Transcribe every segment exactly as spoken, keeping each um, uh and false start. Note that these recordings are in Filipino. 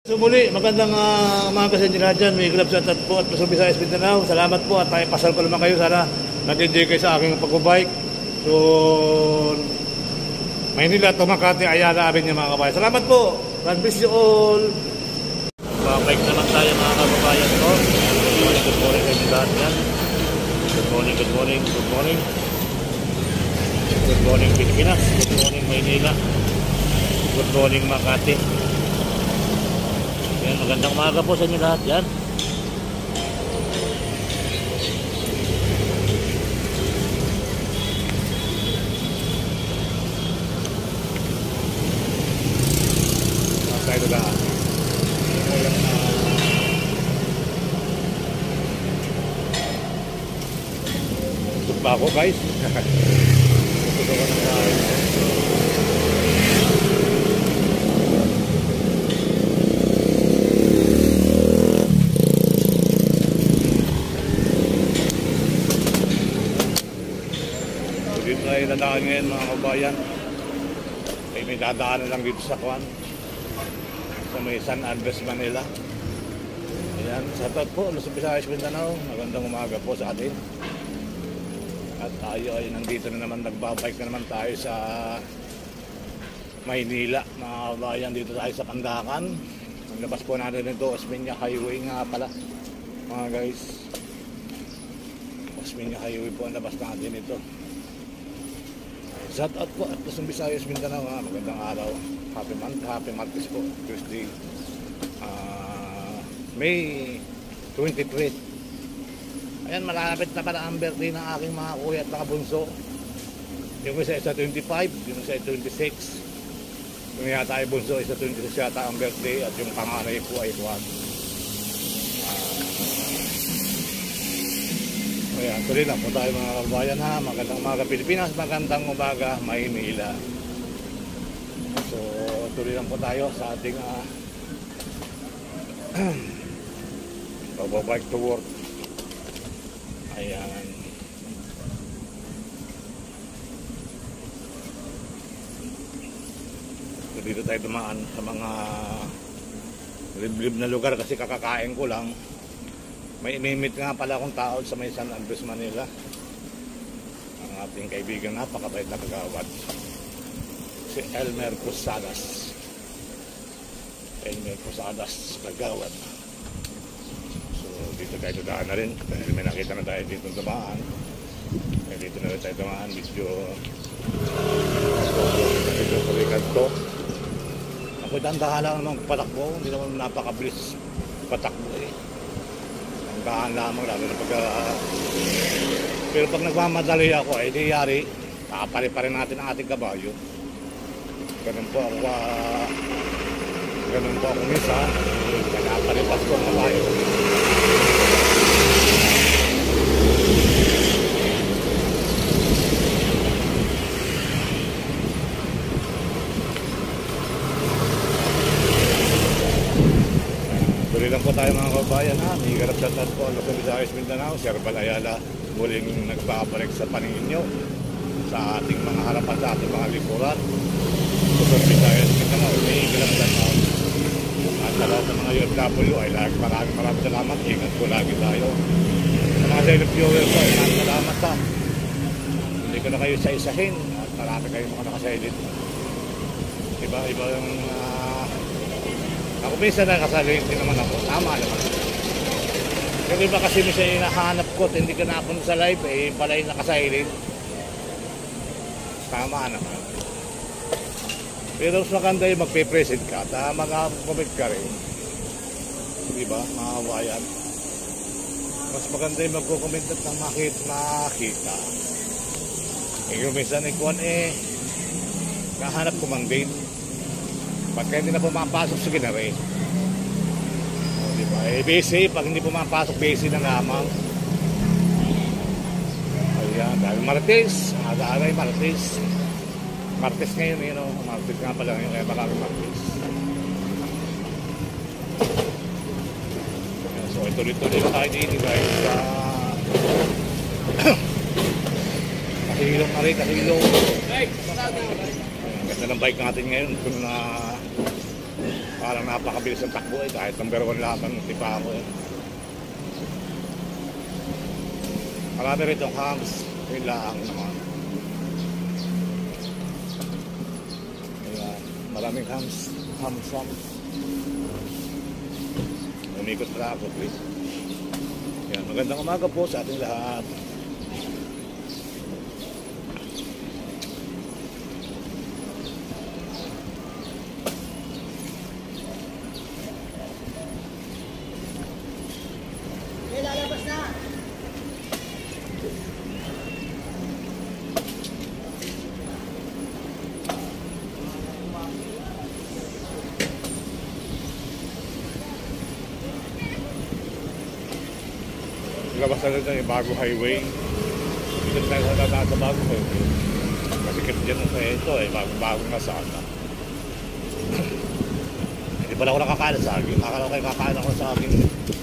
So muli, magandang uh, umaga sa inyo lahat dyan. May Glab sa Tatpo at Luzon, Visayas, Mindanao. Salamat po at tayo pasal ko naman kayo. Sana nag-enjoy kayo sa aking pagbabike. So, Maynila, Makati, Ayala, amin yung mga kabayan. Salamat po. God bless you all. Pagbabike naman tayo mga kababayan ko. Good morning sa inyo lahat dyan. Good morning, good morning, good morning. Good morning Pilipinas. Good morning Maynila. Good morning Makati. Yan, magandang umaga po sa inyo lahat yan. Masaya ito daan. Tuk pa ako guys. Tuk ako ng daan. Dito ay nadaan ngayon mga kabayan. Ay may dadaanan lang dito sa Kwan, sa may San Andres, Manila. Ayan, sa tot po, Luzon, Visayas, Mindanao. Magandang umaga po sa atin. At tayo ay nandito na naman, nagbabike na naman tayo sa Maynila mga kabayan. Dito tayo sa Pandakan. Ang labas po natin ito, Osmeña Highway nga pala mga guys. Osmeña Highway po ang labas natin ito. Shout out po at Luzon, Visayas, Mindanao. Ha? Magandang araw. Happy month, happy Martes po. Tuesday, uh, May twenty-three. Ayan, malapit na pala ang birthday ng aking mga kuya at mga bunso. Yung isa isa twenty-five, yung isa twenty-six. Yung yata ay bunso, isa twenty-six yata ang birthday. At yung panganay po ay one. Ayan, tuloy lang po tayo mga kabayan ha. Magandang umaga Pilipinas, magandang umaga Maynila. So, tuloy lang po tayo sa ating uh, pag-bike to work. Ayan. So, dito tayo dumaan sa mga liblib na lugar kasi kakakain ko lang. May imimit nga pala akong tao sa may San Andres, Manila. Ang ating kaibigan, napakabait na kagawad. Si Elmer Posadas. Elmer Posadas, kagawad. So, dito tayo daan na rin. Dahil may nakita na tayo dito dumaan. Kaya dito na rin tayo dumaan. Medyo medyo kulikan to. Ako dandahan lang ng patakbo. Hindi naman napakabilis patakbo eh. Daan lamang lalo na pag uh, pero pag nagmamadali ako ay di yari kakapari pa rin natin ang ating kabayo. Ganun po ako uh, ganun po ako misa kakaparipas ko ang kabayo. Tuloy lang po tayo mga kabayan ha. May Glab sa Tatpo, Luzon, Visayas, Mindanao. Si Arbal Ayala muling nagbabalik sa paningin nyo sa ating mga harapan, sa ating mga likuran. Luzon, Visayas, Mindanao. May Glab sa Tatpo. At sa lahat ng mga U F W ay lagi maraming maraming salamat. Ingat po lagi tayo. Sa mga silent viewers ko ay maraming salamat ha. Hindi ko na kayo sa-isahin at marami kayo mga nakasilent. Iba, iba yung uh, ako minsan nakasali din naman ako. Tama naman. Kasi ba kasi minsan hinahanap ko at hindi ka napunta sa live eh pala yung nakasilent. Tama naman. Pero mas maganda yung magpe-present ka at mag-comment ka rin. Diba? Mga kabayan. Mas maganda yung magko-comment at nang makita. Eh kung minsan ikuan eh nahanap ko mang din. Pagka hindi na pumapasok, sige na rin. O, diba? Eh, busy. Pag hindi pumapasok, busy na lamang. Ayan, dahil Martes. Ada-aray Martes. Martes ngayon, you know. Martes nga pala ngayon, kaya maraming Martes. Ayan, so, ituloy-tuloy na tayo dito, guys. Sa... Kahilong na rin, kahilong. Ganda ng bike natin ngayon kung na Parang napakabilis ang takbo eh, kahit number one laban ng tipa ako eh. Marami rito ang hams, yun lang naman. Ayan, maraming hams, hams, hams. Umikot na ako, please. Ayan, magandang umaga po sa ating lahat. Lalabas na. Labas na rin yung bago highway. Dito tayo sa daan sa bago highway. Masikip dyan sa ito eh, bago-bagong nasana. Hindi pala ako nakakain sa saging. Akala ko kayo kakain ako sa saging.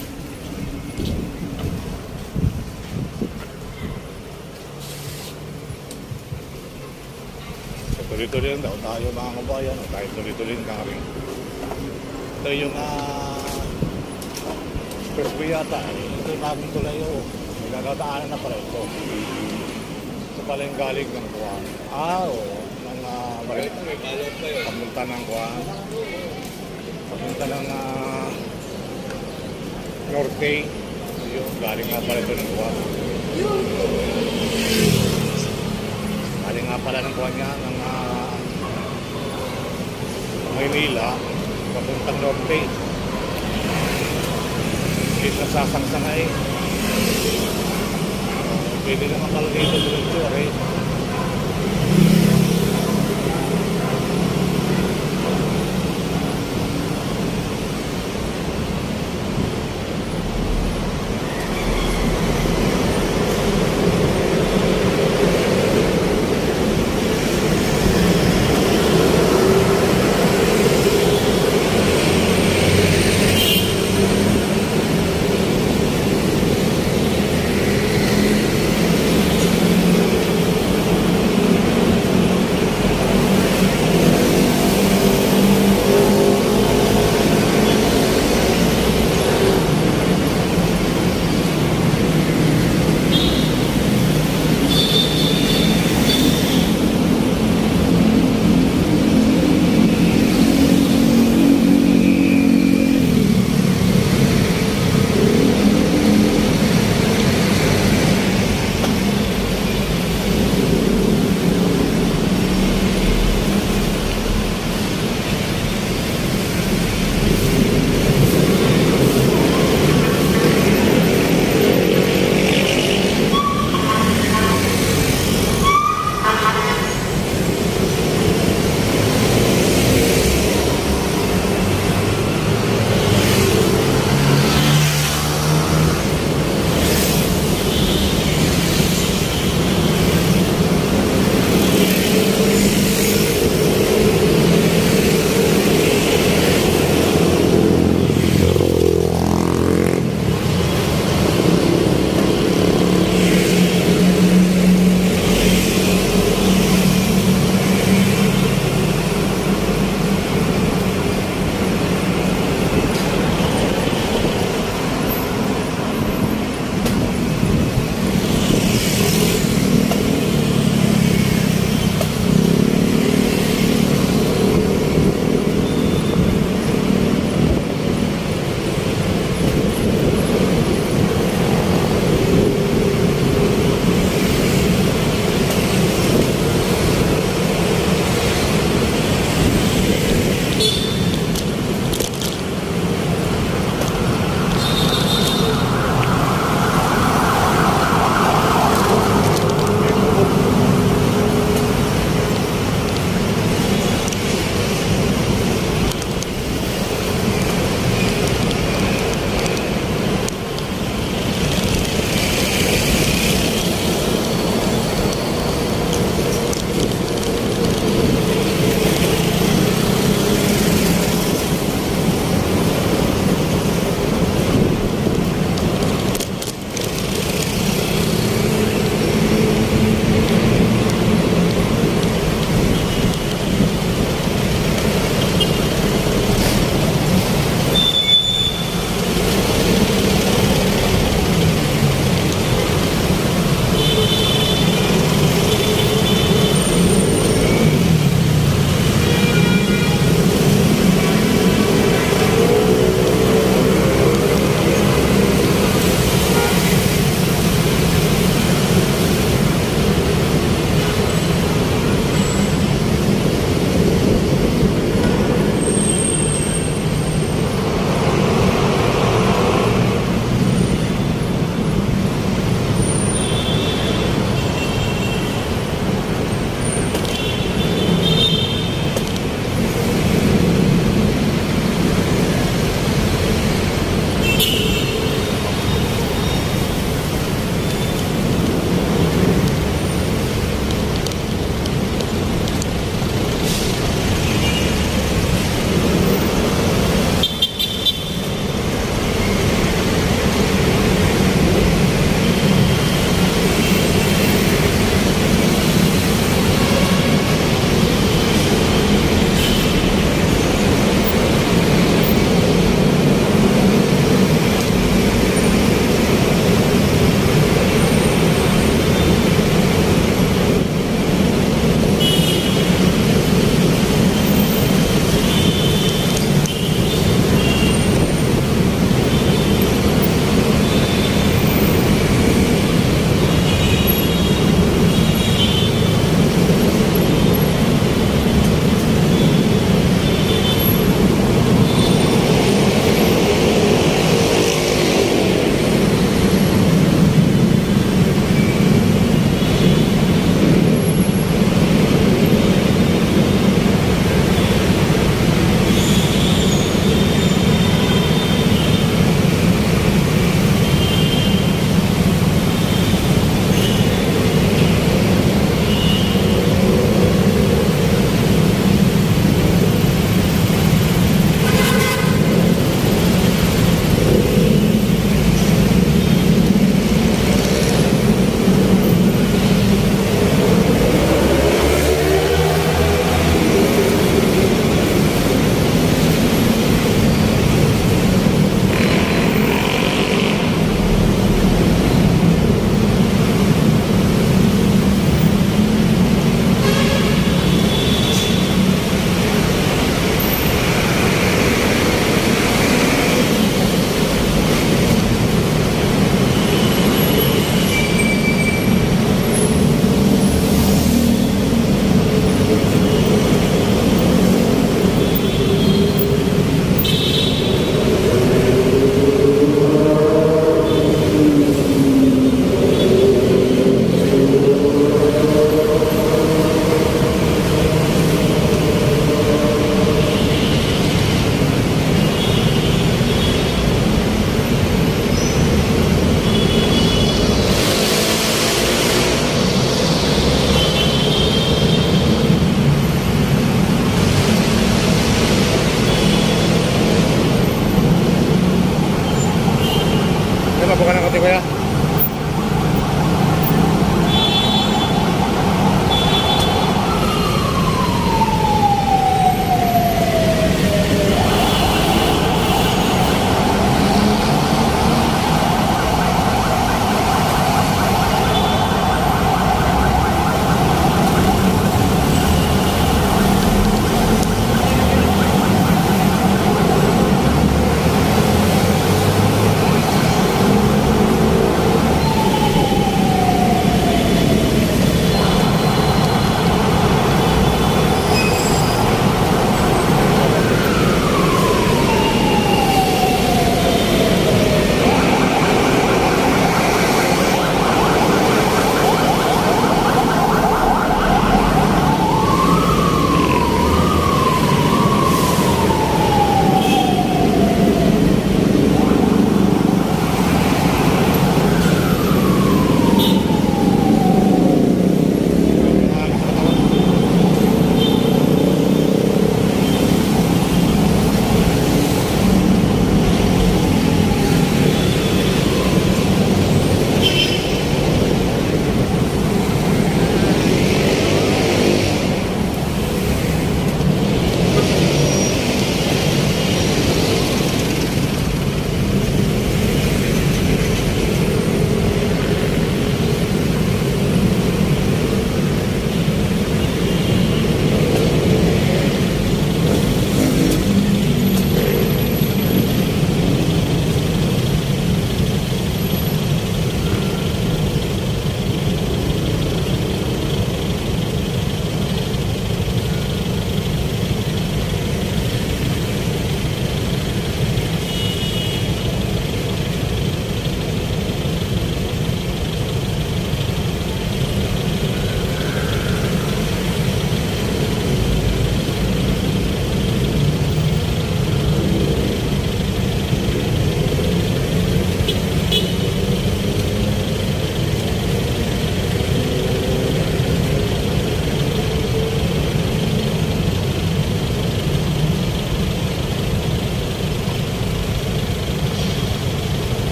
Tuloy-tuloy lang daw tayo mga kabayan. Tayo tuloy-tuloy lang rin. Ito yung uh, expressway yata. Ito yung bagong tulay o. May nagdadaanan na pala ito. Ito pala yung galing ng Kuwan. Ah, oo. Ng uh, Marit. Pamunta ng Kuwan. Pamunta ng uh, Norte. Yung galing nga pala ito ng Kuwan. Galing nga pala ng Kuwan niya ng uh, Maynila. Papuntang Norte. Hindi nasasangsangay. Pwede naman pala dito dito eh.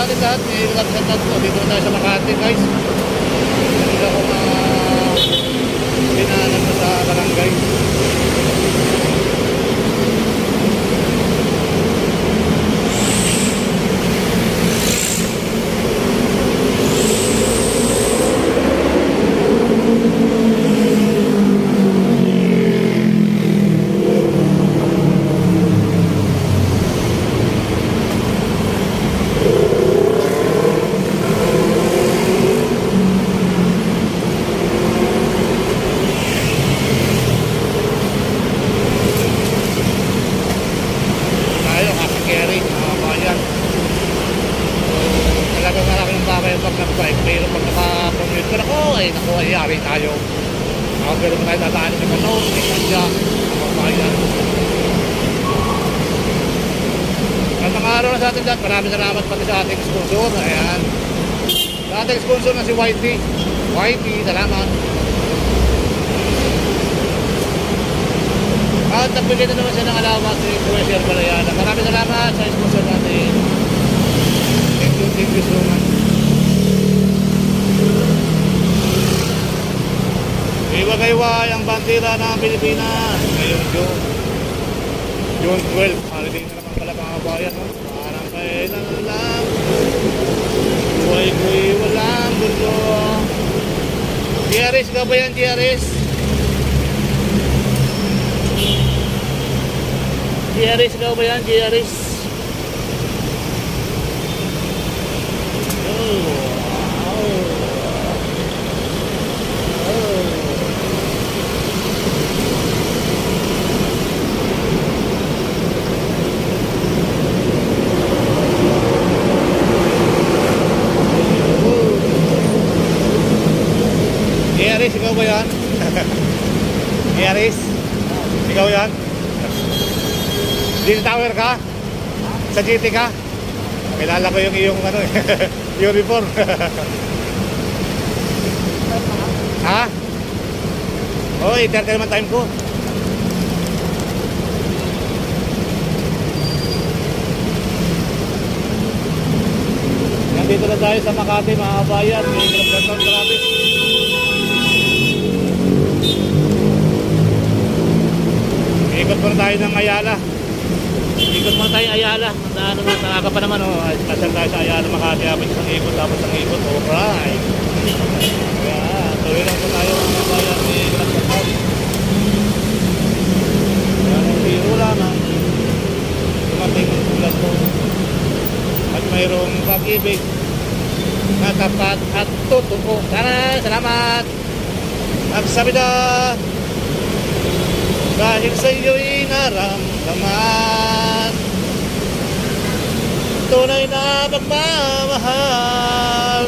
atin lahat. May love shot out po. Dito na tayo sa Makati guys. Hindi ako na pinaanan ko sa barangay. Tayo. Ako pero tayo dadaan ng ano, hindi kanya kapayan. At ang araw na sa atin dyan, maraming salamat pati sa ating sponsor. Ayan. Sa ating sponsor na si Y T. Y T, salamat. At nagbigay na naman siya ng alamat si Kuya Sir Balayana. Maraming salamat sa sponsor natin. Thank you, thank you so much. Iwagayway ang bandera ng Pilipinas ngayong June June twelve. Holiday na naman pala mga kabayan, no? Parang kailan lang buhay ko'y walang gulo. G R S ka ba yan, G R S? G R S ka ba yan, G R S? Oh, wow. Oh. Yaris, ikaw ba yan? Yaris, ikaw yan? G T Tower ka? Sa G T ka? Kilala ko yung iyong ano, uniform. Ha? Oo, oh, i-thirty naman time ko. Nandito na tayo sa Makati mga kabayan. May nagkakon, grabe. Ikot muna tayo ng Ayala. Ikot muna tayo ng Ayala. Ano na, nakaka pa naman. Oh. Kasal tayo sa Ayala, Makati. Isang ikot, tapos ang ikot. Alright. Kaya, tuloy lang po tayo mga bayan. May nagkakot. Kaya nung biro lamang, dumating ang tulas ko. At mayroong pag-ibig na tapat at totoo. Sana, salamat. Nagsabida. Dahil sa iyo'y naramdaman, tunay na pagmamahal.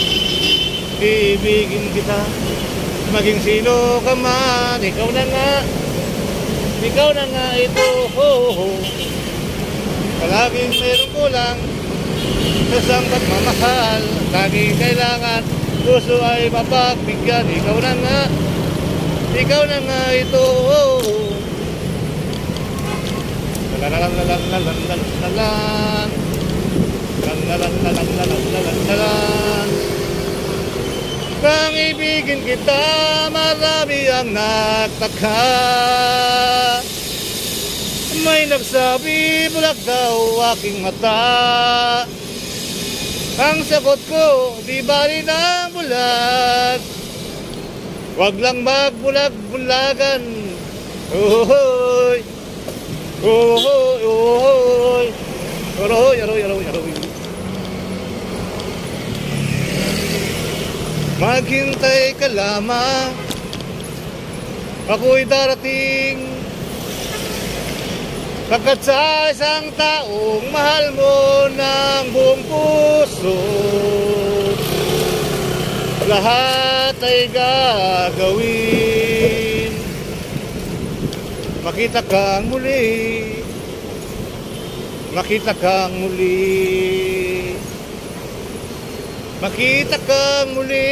Ibigin kita, maging sino ka man. Ikaw na nga, ikaw na nga ito. Oh, oh. Palaging mayroong kulang sa isang pagmamahal. Laging kailangan, puso ay mapagbigyan. Ikaw na nga, ikaw na nga ito. Lalalan lalan lalan lalan lalan lalan lalan lalan. Kang ibigin kita, marami ang nagtaka. May nagsabi, bulag daw aking mata. Ang sagot ko, di bali ng bulag. Wag lang magbulag-bulagan. Ohoy. Ohoy, ohoy. Aroy, aroy, aroy, aroy. Maghintay ka lamang. Ako'y darating. Pagkat sa isang taong mahal mo ng buong puso, lahat ay gagawin. Makita kang muli, makita kang muli, makita kang muli.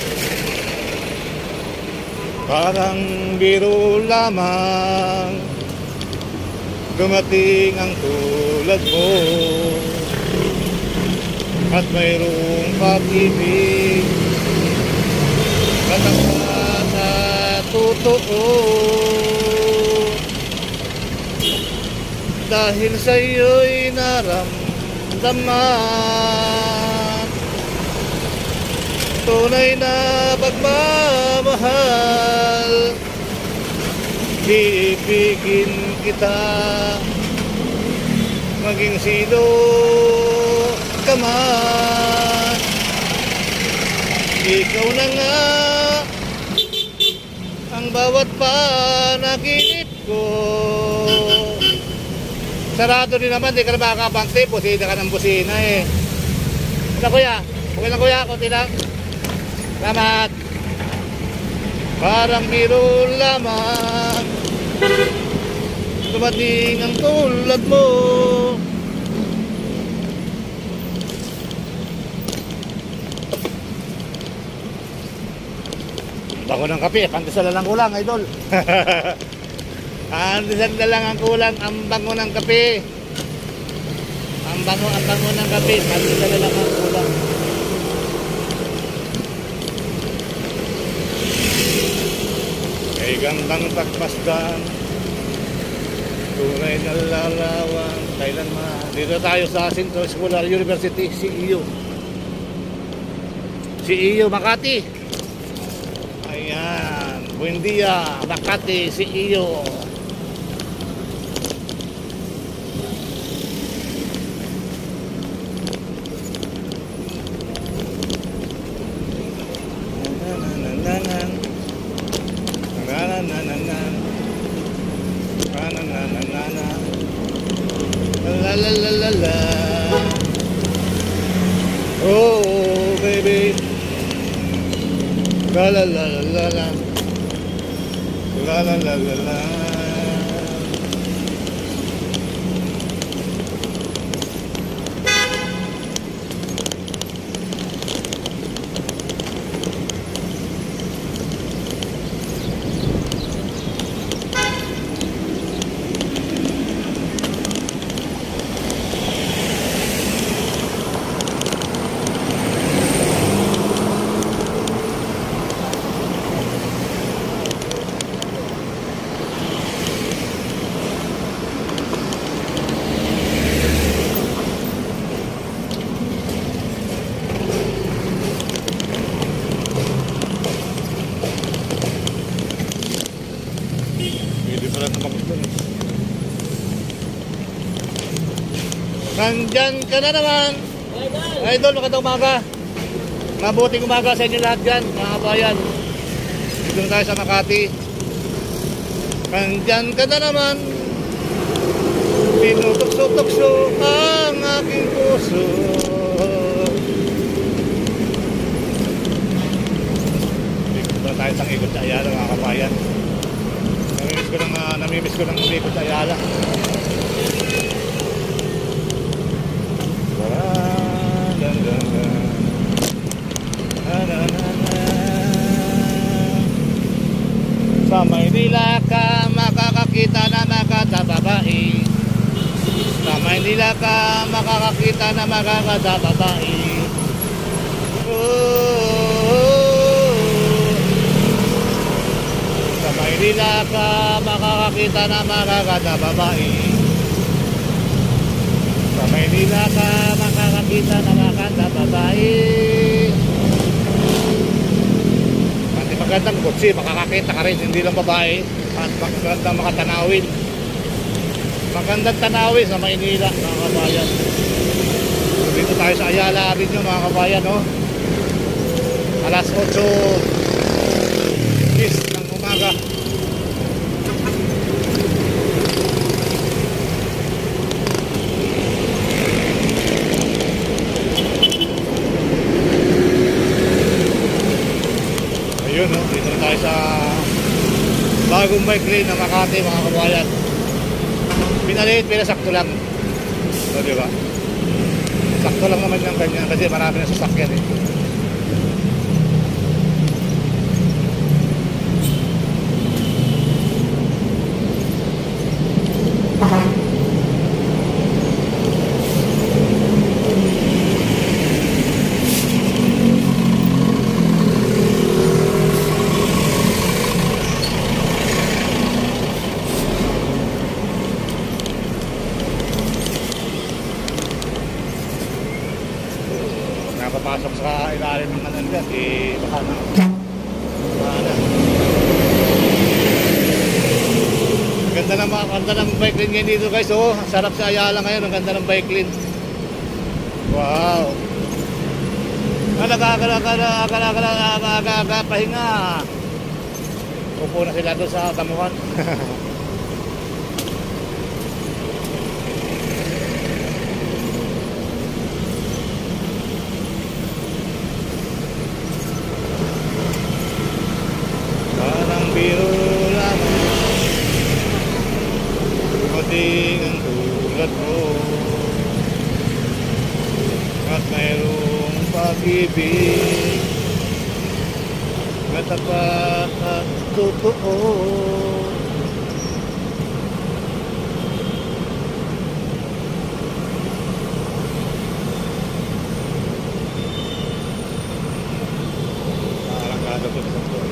Parang biro lamang, dumating ang tulad mo at mayroong pag-ibig katapat at totoo dahil sa'yo'y naramdaman tunay na pagmamahal iibigin kita maging sino ka man ikaw na nga ang bawat panaginip ko. Sarado rin naman, di ka na makakabangti, busina ka ng busina eh. Ano kuya? Okay lang kuya, kunti lang. Salamat. Parang biro lamang dumating ang tulad mo. Bango ng kape, pandesal na lang kulang, idol. Pandesal na lang ang kulang, ang bango ng kape. Ang bango, ang bango ng kape, pandesal na lang ang kulang. Kay gandang pagpasdan, tunay na larawan, kailanman. Dito tayo sa Central Scholar University, C E U. C E U Makati. Ayan, Buendia, Makati, C E U. La la la la la. Oh baby, la la la la la la, la la la la la. Nandyan ka na naman. Idol, magandang umaga. Mabuting umaga sa inyo lahat dyan, mga kabayan. Dito na tayo sa Makati. Nandyan ka na naman. Tinutokso-tokso ang aking puso. Dito na tayo sa ikot sa Ayala, mga kabayan. Namimiss ko ng, uh, namimiss ko ng ikot sa Ayala. Sa Maynila ka makakakita na makata babae. Sa Maynila ka makakakita na makakata babae. Oh, sa Maynila ka makakakita na makakata babae. Sa Maynila ka makakakita na makakata babae. Magandang kutsi, makakakita ka rin, hindi lang babae. At magandang makatanawin. Magandang tanawin sa Maynila, mga kabayan. Dito tayo sa Ayala Avenue, mga kabayan, no? Alas otso ng umaga. Ayun, no? Dito na tayo sa bagong bike lane ng Makati, mga kabayan. Pinaliit, pero sakto lang. So, di ba? Sakto lang naman yung ganyan kasi marami na sasakyan eh. sa ilalim ng ano yan, eh, baka na. Baka na. Ganda ng mga, ganda ng bike lane ngayon dito guys, oh. Sarap sa Ayala ngayon, ang ganda ng bike lane. Wow. Nagagalaga, pahinga. Upo na sila doon sa damuhan. Parang biro lang, dumating ang tulad mo, at mayroong pag-ibig na tapat at totoo. Parang kadagot sa to.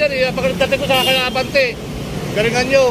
dyan eh. Pagkakatatin ko sa kanya abante. Galingan nyo.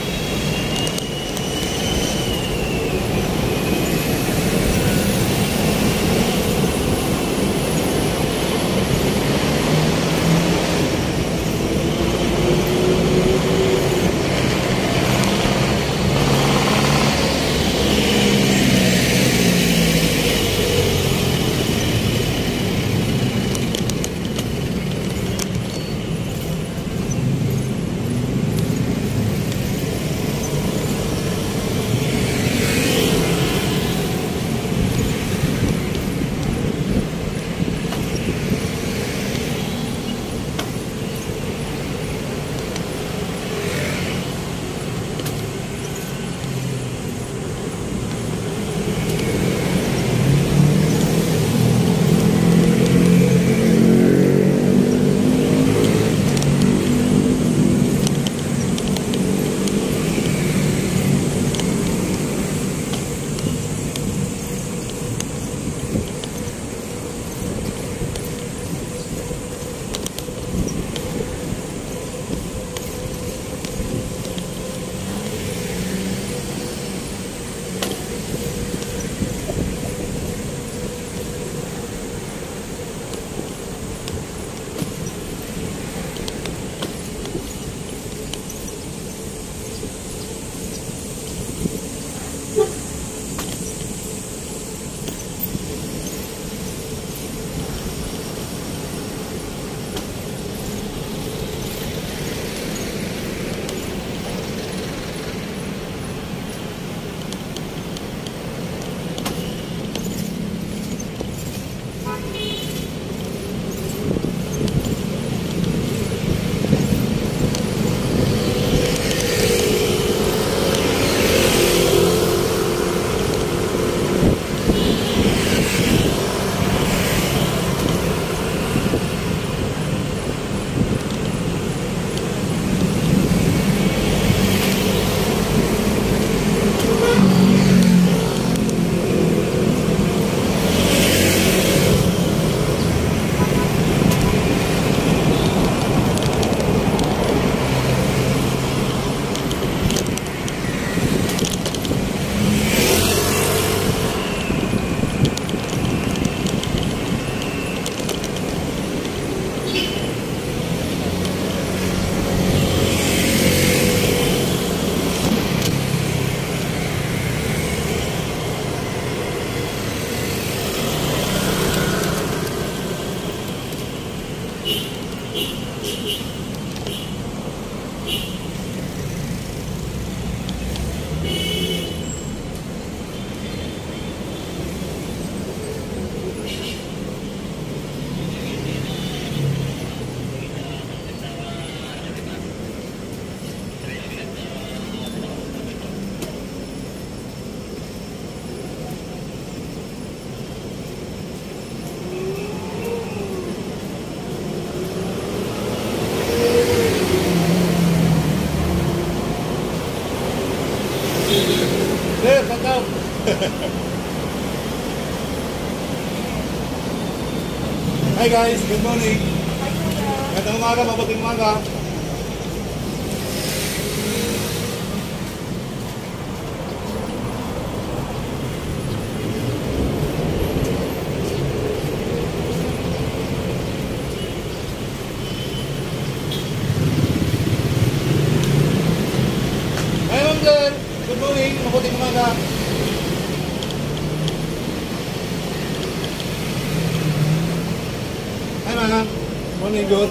Sir, pagkaw. Hi guys, good morning. Magandang umaga, mabuting umaga. Hi ma'am sir, good morning, mabuting umaga. Hi ma'am, morning, good.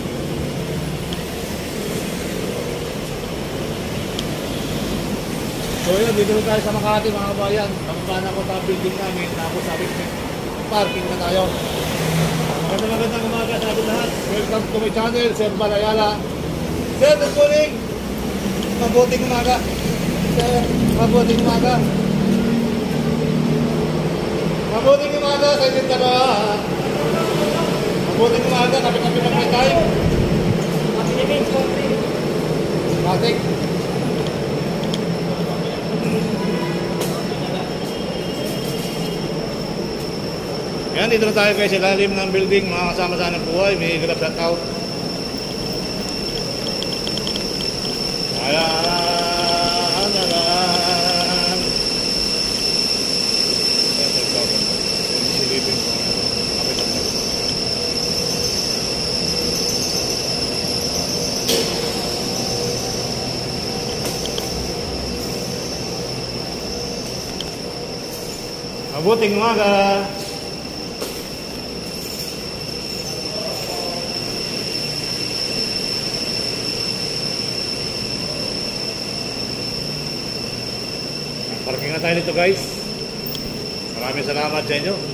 So yun, dito tayo sa Makati mga kabayan. Pagpapaan ako sa building namin, tapos sabi ko, parking na tayo. Magandang magandang umaga sa ating lahat. Welcome to my channel, Sir Balayala. Sir, good morning. Mabuting umaga. Sir, mabuting umaga. Mabuting umaga sa inyong dalawa. Mabuting umaga, kapit-kapit ng may time. Matik. Yan, dito na tayo guys sa lalim ng building, mga kasama sa ng buhay, may grab that out. Ayan, ayan. Ito, ito, ito. Silipin ko. Kapit ako. Mabuting umaga. Parking na tayo dito guys. Maraming salamat sa inyo.